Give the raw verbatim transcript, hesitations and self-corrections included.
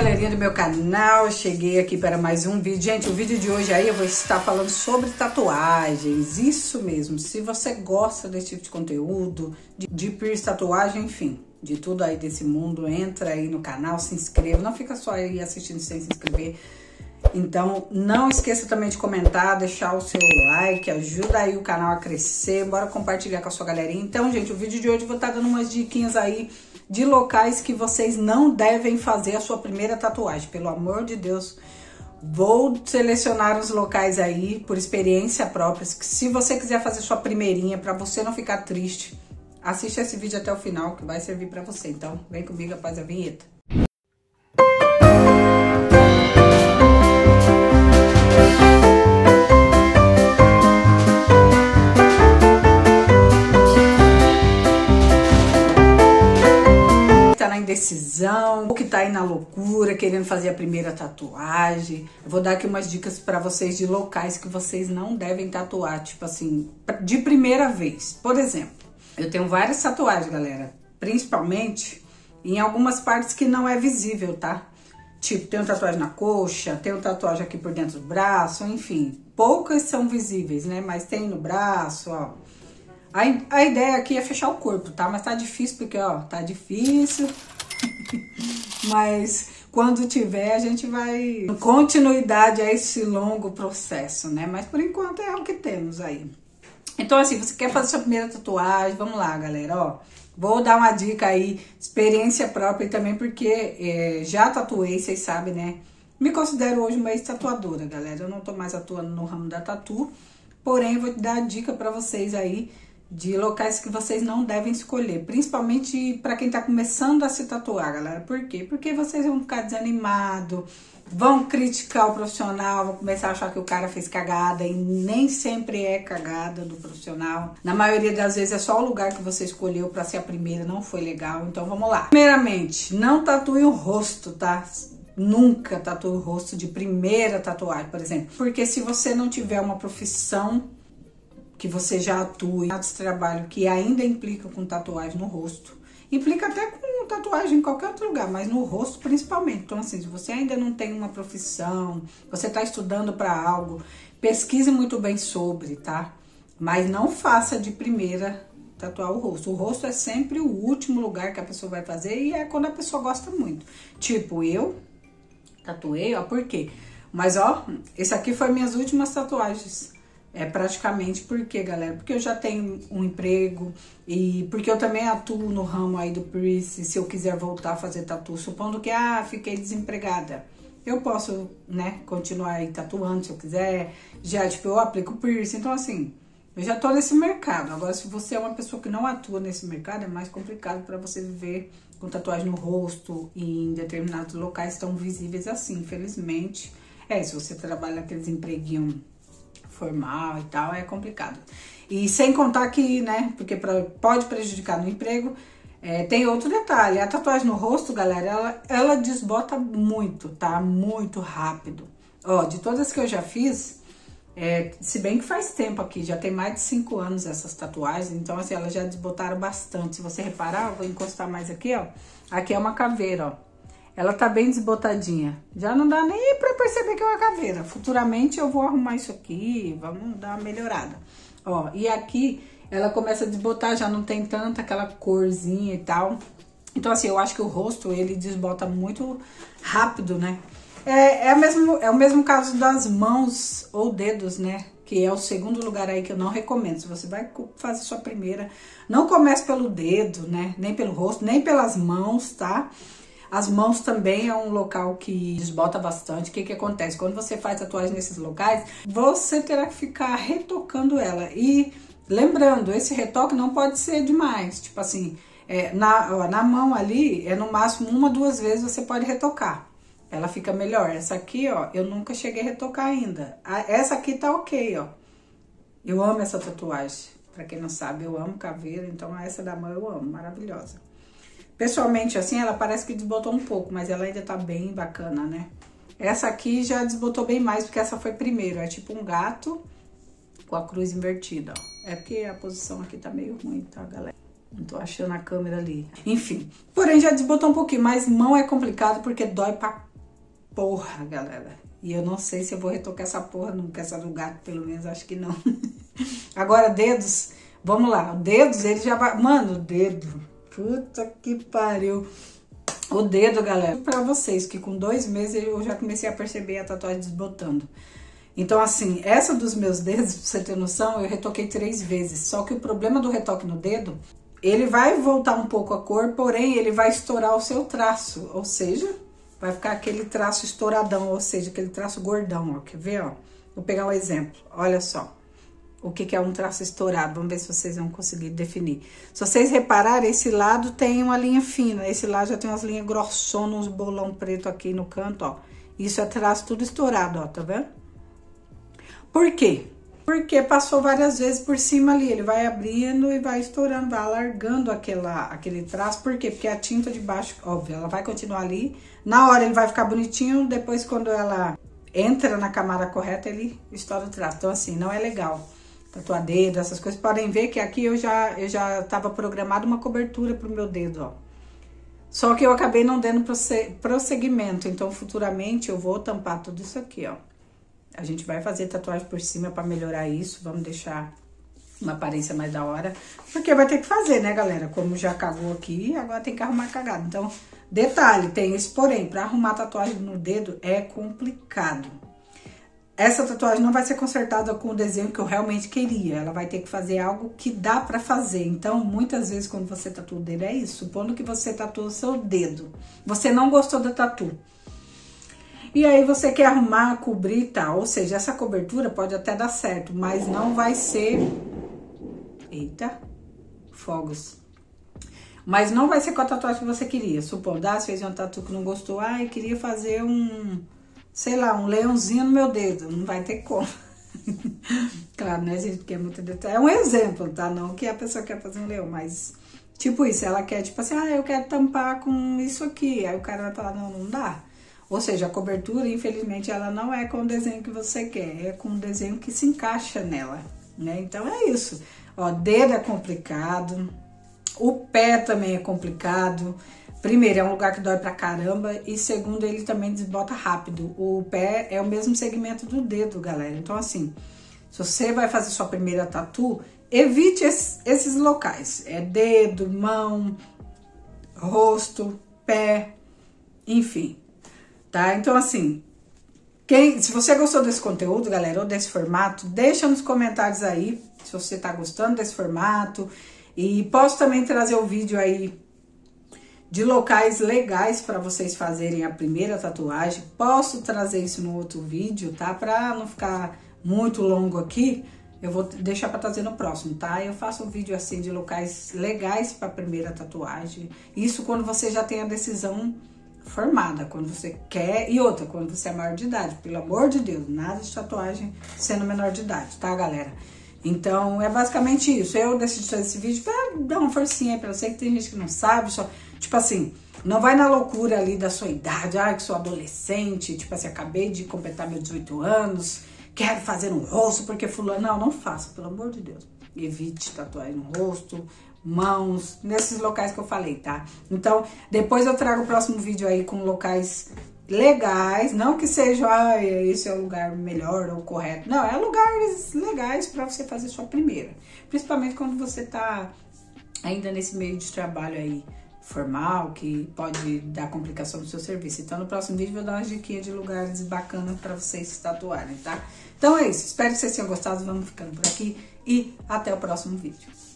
galerinha do meu canal, eu cheguei aqui para mais um vídeo. Gente, o vídeo de hoje aí eu vou estar falando sobre tatuagens, isso mesmo. Se você gosta desse tipo de conteúdo, de, de piercing, tatuagem, enfim, de tudo aí desse mundo, entra aí no canal, se inscreva, não fica só aí assistindo sem se inscrever. Então, não esqueça também de comentar, deixar o seu like, ajuda aí o canal a crescer, bora compartilhar com a sua galerinha. Então, gente, o vídeo de hoje eu vou estar dando umas diquinhas aí de locais que vocês não devem fazer a sua primeira tatuagem. Pelo amor de Deus, vou selecionar os locais aí por experiência própria. Se você quiser fazer sua primeirinha, para você não ficar triste, assista esse vídeo até o final que vai servir para você. Então, vem comigo após a vinheta. Decisão, ou que tá aí na loucura, querendo fazer a primeira tatuagem. Eu vou dar aqui umas dicas pra vocês de locais que vocês não devem tatuar, tipo assim, de primeira vez. Por exemplo, eu tenho várias tatuagens, galera, principalmente em algumas partes que não é visível, tá? Tipo, tenho tatuagem na coxa, tenho tatuagem aqui por dentro do braço, enfim, poucas são visíveis, né? Mas tem no braço, ó. A, a ideia aqui é fechar o corpo, tá? Mas tá difícil porque, ó, tá difícil. Mas quando tiver, a gente vai continuidade a esse longo processo, né? Mas por enquanto é o que temos aí. Então, assim, você quer fazer sua primeira tatuagem? Vamos lá, galera, ó. Vou dar uma dica aí, experiência própria também, porque é, já tatuei, vocês sabem, né? Me considero hoje uma ex-tatuadora, galera. Eu não tô mais atuando no ramo da tatu, porém, vou dar a dica pra vocês aí de locais que vocês não devem escolher, principalmente para quem tá começando a se tatuar, galera. Por quê? Porque vocês vão ficar desanimados, vão criticar o profissional, vão começar a achar que o cara fez cagada, e nem sempre é cagada do profissional. Na maioria das vezes é só o lugar que você escolheu para ser a primeira, não foi legal. Então vamos lá. Primeiramente, não tatue o rosto, tá? Nunca tatue o rosto de primeira tatuagem, por exemplo. Porque se você não tiver uma profissão que você já atua em outros trabalhos que ainda implica com tatuagem no rosto, implica até com tatuagem em qualquer outro lugar, mas no rosto principalmente. Então, assim, se você ainda não tem uma profissão, você está estudando para algo, pesquise muito bem sobre, tá? Mas não faça de primeira tatuar o rosto. O rosto é sempre o último lugar que a pessoa vai fazer e é quando a pessoa gosta muito. Tipo, eu tatuei, ó, por quê? Mas, ó, esse aqui foi minhas últimas tatuagens. É praticamente porque, galera, porque eu já tenho um emprego e porque eu também atuo no ramo aí do piercing. Se eu quiser voltar a fazer tatu, supondo que, ah, fiquei desempregada, eu posso, né, continuar aí tatuando se eu quiser. Já, tipo, eu aplico piercing, então assim, eu já tô nesse mercado. Agora, se você é uma pessoa que não atua nesse mercado, é mais complicado para você viver com tatuagem no rosto e em determinados locais tão visíveis assim, infelizmente. É, se você trabalha naqueles empreguinhos formal e tal, é complicado. E sem contar que, né, porque pra, pode prejudicar no emprego, é, tem outro detalhe, a tatuagem no rosto, galera, ela, ela desbota muito, tá? Muito rápido. Ó, de todas que eu já fiz, é, se bem que faz tempo aqui, já tem mais de cinco anos essas tatuagens, então assim, elas já desbotaram bastante. Se você reparar, eu vou encostar mais aqui, ó, aqui é uma caveira, ó. Ela tá bem desbotadinha. Já não dá nem pra perceber que é uma caveira. Futuramente eu vou arrumar isso aqui, vamos dar uma melhorada. Ó, e aqui ela começa a desbotar, já não tem tanta aquela corzinha e tal. Então assim, eu acho que o rosto, ele desbota muito rápido, né? É, é, mesmo, é o mesmo caso das mãos ou dedos, né? Que é o segundo lugar aí que eu não recomendo. Se você vai fazer sua primeira, não comece pelo dedo, né? Nem pelo rosto, nem pelas mãos, tá? As mãos também é um local que desbota bastante. O que que acontece? Quando você faz tatuagem nesses locais, você terá que ficar retocando ela. E lembrando, esse retoque não pode ser demais. Tipo assim, é, na, ó, na mão ali, é no máximo uma, duas vezes você pode retocar. Ela fica melhor. Essa aqui, ó, eu nunca cheguei a retocar ainda. A, essa aqui tá ok, ó. Eu amo essa tatuagem. Pra quem não sabe, eu amo caveira. Então essa da mão eu amo, maravilhosa. Pessoalmente, assim, ela parece que desbotou um pouco, mas ela ainda tá bem bacana, né? Essa aqui já desbotou bem mais, porque essa foi primeiro. É tipo um gato com a cruz invertida, ó. É porque a posição aqui tá meio ruim, tá, galera? Não tô achando a câmera ali. Enfim, porém já desbotou um pouquinho, mas mão é complicado porque dói pra porra, galera. E eu não sei se eu vou retocar essa porra nunca, essa do gato, pelo menos, acho que não. Agora, dedos, vamos lá. Dedos, ele já vai... Mano, o dedo, puta que pariu. O dedo, galera, pra vocês, que com dois meses eu já comecei a perceber a tatuagem desbotando. Então, assim, essa dos meus dedos, pra você ter noção, eu retoquei três vezes. Só que o problema do retoque no dedo, ele vai voltar um pouco a cor, porém, ele vai estourar o seu traço. Ou seja, vai ficar aquele traço estouradão, ou seja, aquele traço gordão, ó. Quer ver, ó? Vou pegar um exemplo. Olha só. O que que é um traço estourado? Vamos ver se vocês vão conseguir definir. Se vocês repararem, esse lado tem uma linha fina. Esse lado já tem umas linhas grossonas, uns bolão preto aqui no canto, ó. Isso é traço tudo estourado, ó. Tá vendo? Por quê? Porque passou várias vezes por cima ali. Ele vai abrindo e vai estourando, vai alargando aquela, aquele traço. Por quê? Porque a tinta de baixo, óbvio, ela vai continuar ali. Na hora ele vai ficar bonitinho, depois quando ela entra na camada correta, ele estoura o traço. Então assim, não é legal. Tatuar dedo, essas coisas. Podem ver que aqui eu já, eu já tava programado uma cobertura pro meu dedo, ó. Só que eu acabei não dando prosseguimento. Então futuramente eu vou tampar tudo isso aqui, ó. A gente vai fazer tatuagem por cima pra melhorar isso. Vamos deixar uma aparência mais da hora. Porque vai ter que fazer, né, galera? Como já cagou aqui, agora tem que arrumar cagado. Então, detalhe, tem esse porém. Pra arrumar tatuagem no dedo é complicado. Essa tatuagem não vai ser consertada com o desenho que eu realmente queria. Ela vai ter que fazer algo que dá pra fazer. Então, muitas vezes, quando você tatua o dedo, é isso. Supondo que você tatua o seu dedo. Você não gostou da tatu. E aí você quer arrumar, cobrir e tal. Ou seja, essa cobertura pode até dar certo, mas não vai ser... Eita, fogos. Mas não vai ser com a tatuagem que você queria. Supondo, ah, você fez uma tatu que não gostou. Ah, eu queria fazer um, sei lá, um leãozinho no meu dedo. Não vai ter como. Claro, né, gente? Porque é muito detalhe. É um exemplo, tá? Não que a pessoa quer fazer um leão, mas... Tipo isso, ela quer, tipo assim, ah, eu quero tampar com isso aqui. Aí o cara vai falar, não, não dá. Ou seja, a cobertura, infelizmente, ela não é com o desenho que você quer, é com o desenho que se encaixa nela, né? Então é isso. Ó, dedo é complicado, o pé também é complicado. Primeiro, é um lugar que dói pra caramba, e segundo, ele também desbota rápido. O pé é o mesmo segmento do dedo, galera. Então, assim, se você vai fazer sua primeira tatu, evite esses, esses locais. É dedo, mão, rosto, pé, enfim. Tá? Então, assim, quem, se você gostou desse conteúdo, galera, ou desse formato, deixa nos comentários aí se você tá gostando desse formato. E posso também trazer o vídeo aí de locais legais para vocês fazerem a primeira tatuagem. Posso trazer isso no outro vídeo, tá? Pra não ficar muito longo aqui, eu vou deixar para trazer no próximo, tá? Eu faço um vídeo assim de locais legais para a primeira tatuagem. Isso quando você já tem a decisão formada, quando você quer, e outra, quando você é maior de idade, pelo amor de Deus, nada de tatuagem sendo menor de idade, tá, galera? Então, é basicamente isso. Eu decidi fazer esse vídeo pra dar uma forcinha aí pra você, que tem gente que não sabe, só, tipo assim, não vai na loucura ali da sua idade, ah, que sou adolescente, tipo assim, acabei de completar meus dezoito anos, quero fazer um rosto porque fulano, não, não faça, pelo amor de Deus. Evite tatuagem no rosto, mãos, nesses locais que eu falei, tá? Então, depois eu trago o próximo vídeo aí com locais legais, não que seja, ah, esse é o lugar melhor ou correto, não, é lugares legais pra você fazer sua primeira, principalmente quando você tá ainda nesse meio de trabalho aí formal, que pode dar complicação no seu serviço. Então, no próximo vídeo eu vou dar umas diquinhas de lugares bacanas pra vocês se tatuarem, tá? Então é isso, espero que vocês tenham gostado, vamos ficando por aqui e até o próximo vídeo.